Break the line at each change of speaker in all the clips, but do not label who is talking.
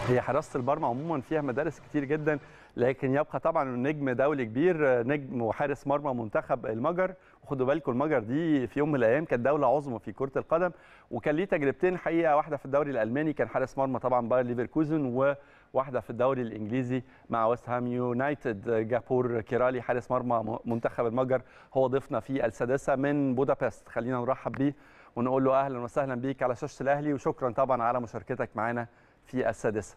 هي حراسة المرمى عموما فيها مدارس كتير جدا، لكن يبقى طبعا نجم دولي كبير، نجم وحارس مرمى منتخب المجر. وخدوا بالكم المجر دي في يوم من الايام كانت دوله عظمى في كره القدم، وكان ليه تجربتين حقيقه، واحده في الدوري الالماني كان حارس مرمى طبعا باير ليفركوزن، وواحده في الدوري الانجليزي مع ويست هام يونايتد جابور كيرالي حارس مرمى منتخب المجر. هو ضيفنا في السادسه من بودابست، خلينا نرحب بيه ونقول له اهلا وسهلا بيك على شاشه الاهلي، وشكرا طبعا على مشاركتك معنا في السادسه.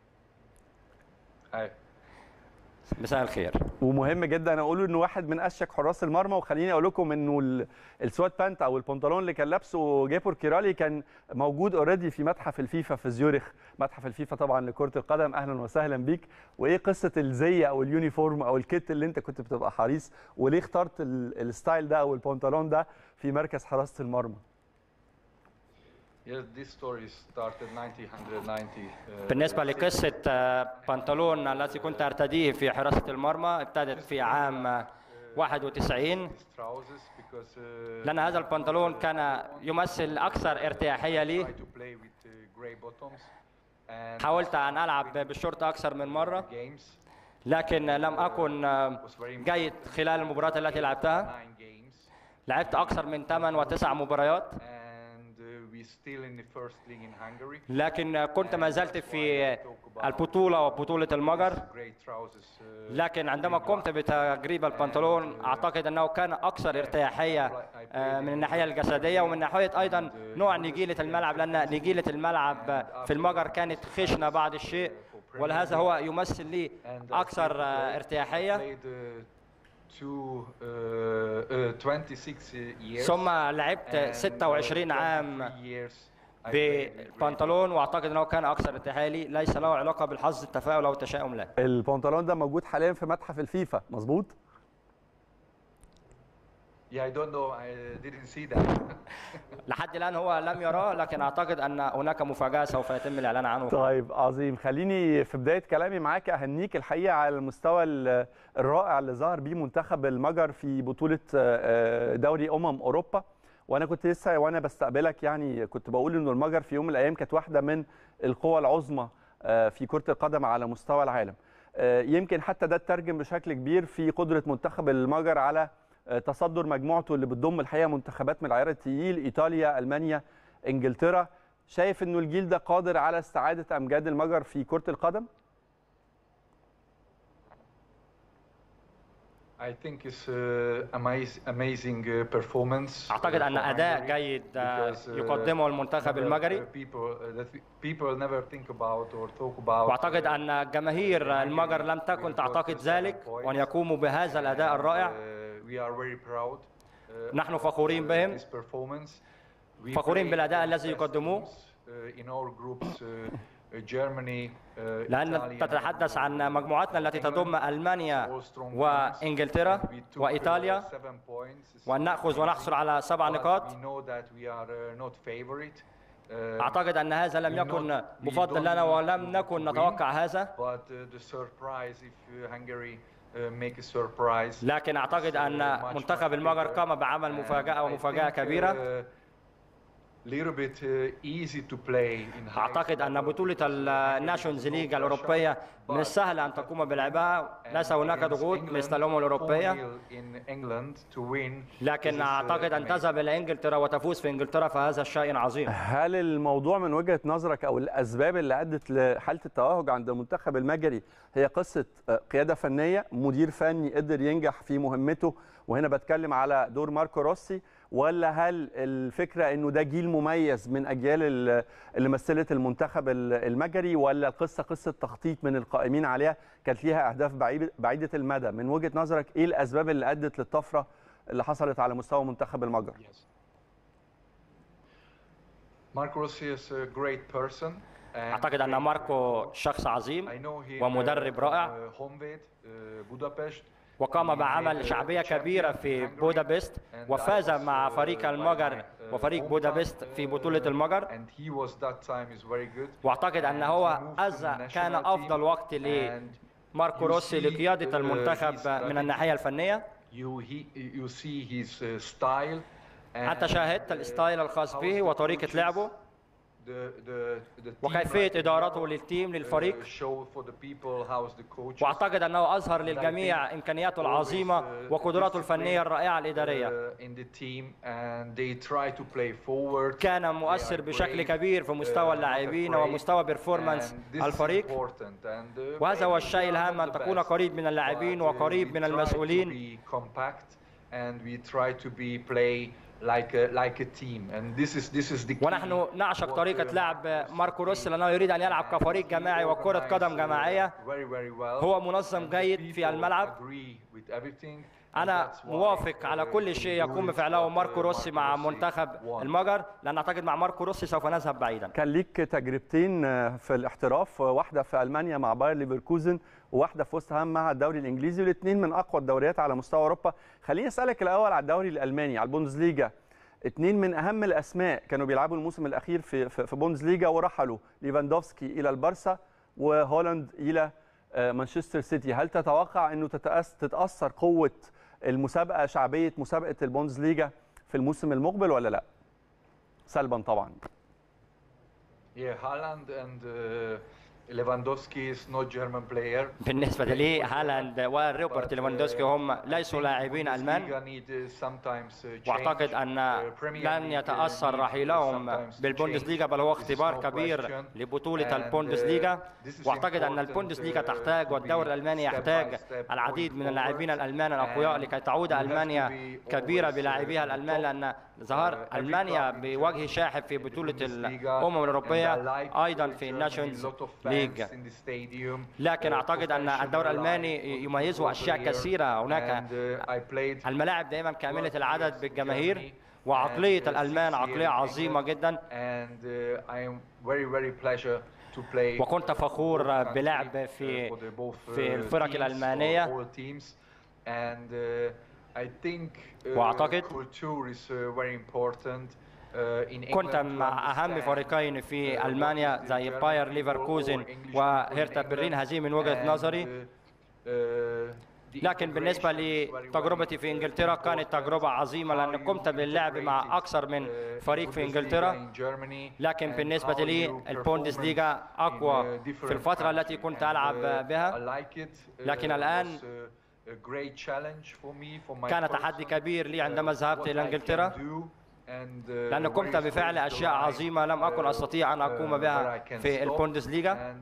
مساء الخير.
ومهم جدا اقول انه واحد من اشيك حراس المرمى، وخليني اقول لكم انه السوات بانت او البنطلون اللي كان لابسه جابور كيرالي كان موجود اوريدي في متحف الفيفا في زيورخ، متحف الفيفا طبعا لكره القدم. اهلا وسهلا بيك. وايه قصه الزي او اليونيفورم او الكيت اللي انت كنت بتبقى حريص، وليه اخترت الستايل ده او البنطلون ده في مركز حراسه المرمى؟
بالنسبة لقصة بنطلون التي كنت أرتديه في حراسة المرمى ابتدت في عام 91، لأن هذا البنطلون كان يمثل أكثر ارتياحية لي. حاولت أن ألعب بالشورت أكثر من مرة، لكن لم أكن جيد خلال المباريات التي لعبتها. لعبت أكثر من 8 و9 مباريات، لكن كنت ما زلت في البطولة وبطولة المجر. لكن عندما قمت بتجريب البنطلون أعتقد أنه كان أكثر ارتياحية من الناحية الجسدية، ومن ناحية أيضا نوع نجيلة الملعب، لأن نجيلة الملعب في المجر كانت خشنة بعض الشيء، ولهذا هو يمثل لي أكثر ارتياحية. ثم لعبت 26 عام بالبنطلون، واعتقد انه كان اكثر ارتياحيه لي، ليس له علاقه بالحظ، التفاؤل او التشاؤم لا.
البنطلون ده موجود حاليا في متحف الفيفا، مظبوط؟
لحد الان هو لم يراه، لكن اعتقد ان هناك مفاجاه سوف يتم الاعلان عنه.
طيب عظيم. خليني في بدايه كلامي معاك اهنيك الحقيقه على المستوى الرائع اللي ظهر بيه منتخب المجر في بطوله دوري اوروبا. وانا كنت لسه وانا بستقبلك يعني كنت بقول انه المجر في يوم من الايام كانت واحده من القوى العظمى في كره القدم على مستوى العالم. يمكن حتى ده اترجم بشكل كبير في قدره منتخب المجر على تصدر مجموعته اللي بتضم الحقيقه منتخبات من العيار الثقيل، ايطاليا، المانيا، انجلترا. شايف انه الجيل ده قادر على استعاده امجاد المجر في كره القدم؟
أعتقد أن أداء جيد يقدمه المنتخب المجري، وأعتقد أن جماهير المجر لم تكن تعتقد ذلك، وأن يقوموا بهذا الأداء الرائع. نحن فخورين بهم، فخورين بالأداء الذي يقدموه، لأن تتحدث عن مجموعتنا التي تضم ألمانيا وإنجلترا وإيطاليا، وأن نأخذ ونحصل على 7 نقاط. أعتقد أن هذا لم يكن مفضل لنا ولم نكن نتوقع هذا، لكن أعتقد أن منتخب المجر قام بعمل مفاجأة ومفاجأة كبيرة. أعتقد أن بطولة الناشونز ليج الأوروبية من السهل أن تقوم بلعبها، ليس هناك ضغوط مثل الأمم الأوروبية، لكن أعتقد أن تذهب إلى إنجلترا وتفوز في إنجلترا فهذا شيء عظيم.
هل الموضوع من وجهة نظرك أو الأسباب اللي أدت لحالة التوهج عند المنتخب المجري هي قصة قيادة فنية، مدير فني قدر ينجح في مهمته، وهنا بتكلم على دور ماركو روسي، ولا هل الفكرة انه ده جيل مميز من اجيال اللي مثلت المنتخب المجري، ولا القصة قصة تخطيط من القائمين عليها كانت ليها اهداف بعيدة المدى؟ من وجهة نظرك ايه الاسباب اللي ادت للطفرة اللي حصلت على مستوى منتخب المجر؟
أعتقد أن ماركو شخص عظيم ومدرب رائع، وقام بعمل شعبية كبيرة في بودابست، وفاز مع فريق المجر وفريق بودابست في بطولة المجر. واعتقد أن هو كان أفضل وقت لماركو روسي لقيادة المنتخب من الناحية الفنية. أنت شاهدت الستايل الخاص به وطريقة لعبه، وكيفية إدارته للتيم للفريق، وأعتقد أنه أظهر للجميع إمكانياته العظيمة وقدراته الفنية الرائعة الإدارية. كان مؤثر بشكل كبير في مستوى اللاعبين ومستوى بيرفورمانس الفريق، وهذا هو الشيء الهام، أن تكون قريب من اللاعبين وقريب من المسؤولين. ونحن نعشق طريقة لعب ماركو روسي لأنه يريد أن يلعب كفريق جماعي وكرة قدم جماعية. هو منظم جيد في الملعب. أنا موافق على كل شيء يقوم بفعله ماركو روسي مع منتخب المجر، لأن أعتقد مع ماركو روسي سوف نذهب بعيدا.
كان ليك تجربتين في الاحتراف، واحدة في ألمانيا مع باير ليفركوزن وواحدة في وست هام مع الدوري الإنجليزي، والاثنين من أقوى الدوريات على مستوى أوروبا. خليني أسألك الأول على الدوري الألماني، على البوندسليجا. اثنين من أهم الأسماء كانوا بيلعبوا الموسم الأخير في بوندسليجا ورحلوا، ليفاندوفسكي إلى البارسا وهولاند إلى مانشستر سيتي. هل تتوقع أنه تتأثر قوة المسابقة، شعبية مسابقة البوندسليجا في الموسم المقبل ولا لا؟ سلبا طبعا.
هالاند and Lewandowski is not German player.
بالنسبة لي هالاند وروبرت ليفاندوسكي هم ليسوا لاعبين ألمان، وأعتقد أن لن يتأثر رحيلهم بالبوندسليغا، بل هو اختبار كبير لبطولة البوندسليغا. وأعتقد أن البوندسليغا تحتاج والدوري الألماني يحتاج العديد من اللاعبين الألمان الأقوياء لكي تعود ألمانيا كبيرة بلاعبيها الألمان، لأن ظهر ألمانيا بوجه شاحب في بطولة الأمم الأوروبية، أيضا في الناشونز ليج. لكن أعتقد أن الدوري الألماني يميزه أشياء كثيرة. هناك الملاعب دائما كاملة العدد بالجماهير، وعقلية الألمان عقلية عظيمة جدا. وكنت فخور بلعب في الفرق الألمانية. وأعتقد كنت مع أهم فريقين في ألمانيا زي باير ليفركوزن وهيرتا برلين، هذه من وجهة نظري. لكن بالنسبة لتجربتي في إنجلترا كانت تجربة عظيمة، لأن قمت باللعب مع أكثر من فريق في إنجلترا. لكن بالنسبة لي البوندسليغا أقوى في الفترة التي كنت ألعب بها. لكن الآن كان تحدي كبير لي عندما ذهبت إلى إنجلترا، لأن قمت بفعل أشياء عظيمة لم أكن أستطيع أن أقوم بها في البوندسليغا.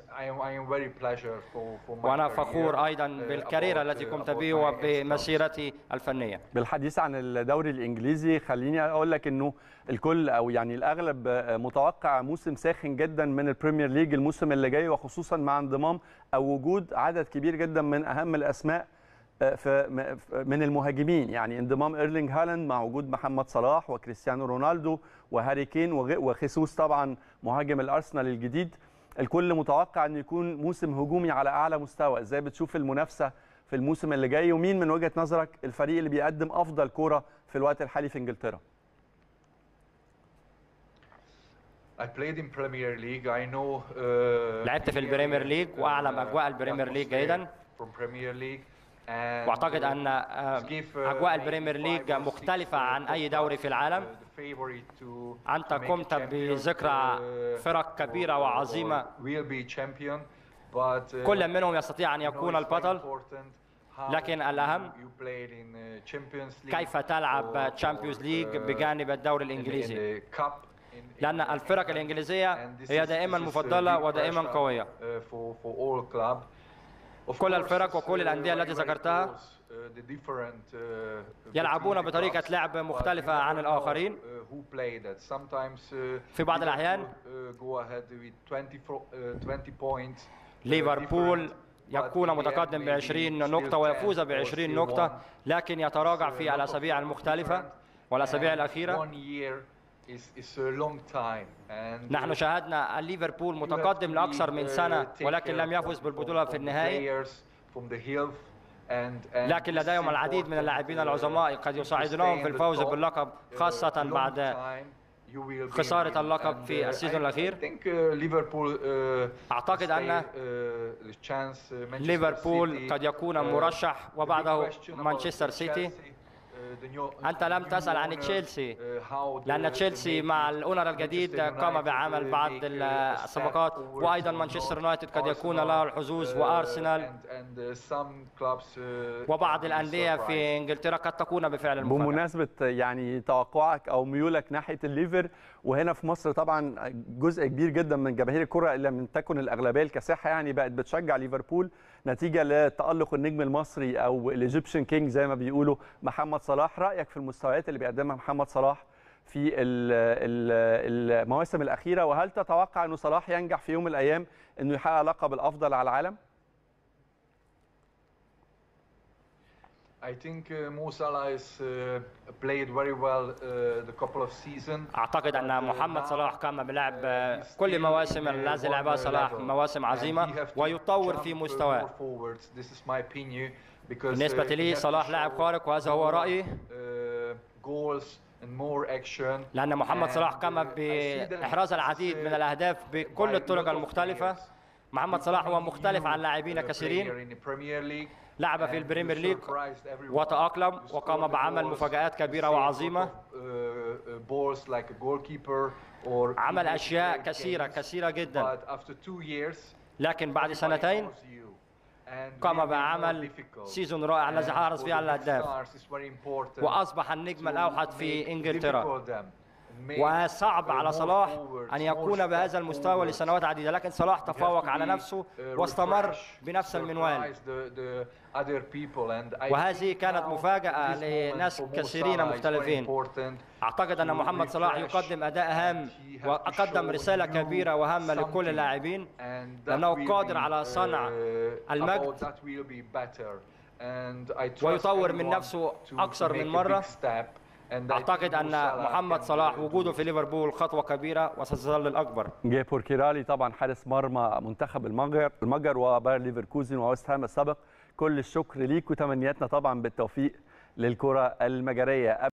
وأنا فخور أيضا بالكاريرا التي قمت به وبمسيرتي الفنية.
بالحديث عن الدوري الإنجليزي، خليني أقول لك أنه الكل أو يعني الأغلب متوقع موسم ساخن جدا من البريمير ليج الموسم اللي جاي، وخصوصا مع انضمام أو وجود عدد كبير جدا من أهم الأسماء من المهاجمين. يعني انضمام إيرلينغ هالاند مع وجود محمد صلاح وكريستيانو رونالدو وهاري كين وخيسوس طبعا مهاجم الأرسنال الجديد. الكل متوقع أن يكون موسم هجومي على أعلى مستوى. إزاي بتشوف المنافسة في الموسم اللي جاي، ومين من وجهة نظرك الفريق اللي بيقدم أفضل كرة في الوقت الحالي في إنجلترا؟
لعبت في البريمير ليج وأعلم أجواء البريمير ليج جيدا. واعتقد ان اجواء البريمير ليج مختلفه عن اي دوري في العالم. انت قمت بذكرى فرق كبيره وعظيمه، كل منهم يستطيع ان يكون البطل، لكن الاهم كيف تلعب تشامبيونز ليج بجانب الدوري الانجليزي، لان الفرق الانجليزيه هي دائما مفضله ودائما قويه. كل الفرق وكل الأندية التي ذكرتها يلعبون بطريقة لعب مختلفة عن الآخرين. في بعض الأحيان ليفربول يكون متقدم ب20 نقطة ويفوز ب20 نقطة، لكن يتراجع في الأسابيع المختلفة والأسابيع الأخيرة. نحن شاهدنا ليفربول متقدم لأكثر من سنة ولكن لم يفز بالبطولة في النهائي. لكن لديهم العديد من اللاعبين العظماء قد يساعدونهم في الفوز باللقب، خاصة بعد خسارة اللقب في السيزون الأخير. أعتقد أن ليفربول قد يكون مرشح وبعده مانشستر سيتي. أنت لم تسأل عن تشيلسي، لأن تشيلسي مع الأونر الجديد قام بعمل بعض الصفقات، وأيضا مانشستر يونايتد قد يكون له الحظوظ، وأرسنال وبعض الأندية في إنجلترا قد تكون بفعل المفاجأة.
بمناسبة يعني توقعك أو ميولك ناحية الليفر، وهنا في مصر طبعا جزء كبير جدا من جماهير الكرة إلا من تكن الأغلبية الكاسحة يعني بقت بتشجع ليفربول نتيجة لتألق النجم المصري أو الإيجيبشن كينج زي ما بيقولوا محمد صلاح. رأيك في المستويات اللي بيقدمها محمد صلاح في المواسم الأخيرة، وهل تتوقع أنه صلاح ينجح في يوم من الأيام أنه يحقق لقب الأفضل على العالم؟
I think Mo Salah has played very well the couple of seasons.
أعتقد أن محمد صلاح قام بلعب كل مواسم التي لعبها صلاح مواسم عظيمة ويطور في مستواه. بالنسبة لي صلاح لاعب خارق وهذا هو رأيي، لأن محمد صلاح قام بإحراز العديد من الأهداف بكل الطرق المختلفة. محمد صلاح هو مختلف عن لاعبين كثيرين، لعب في البريمير ليج وتأقلم وقام بعمل مفاجآت كبيرة وعظيمة، عمل أشياء كثيرة جدا، لكن بعد سنتين قام بعمل سيزون رائع الذي حرز فيه على الأهداف وأصبح النجم الأوحد في إنجلترا. وصعب على صلاح أن يكون بهذا المستوى لسنوات عديدة، لكن صلاح تفوق على نفسه واستمر بنفس المنوال، وهذه كانت مفاجأة لناس كثيرين مختلفين. أعتقد أن محمد صلاح يقدم أداء هام وقدم رسالة كبيرة وهامة لكل اللاعبين، لأنه قادر على صنع المجد ويطور من نفسه أكثر من مرة. أعتقد أن محمد صلاح وجوده في ليفربول خطوة كبيرة وستظل الأكبر.
جيبور كيرالي طبعا حارس مرمى منتخب المجر وباير ليفركوزن وويست هام السابق، كل الشكر ليك وتمنياتنا طبعا بالتوفيق للكرة المجرية.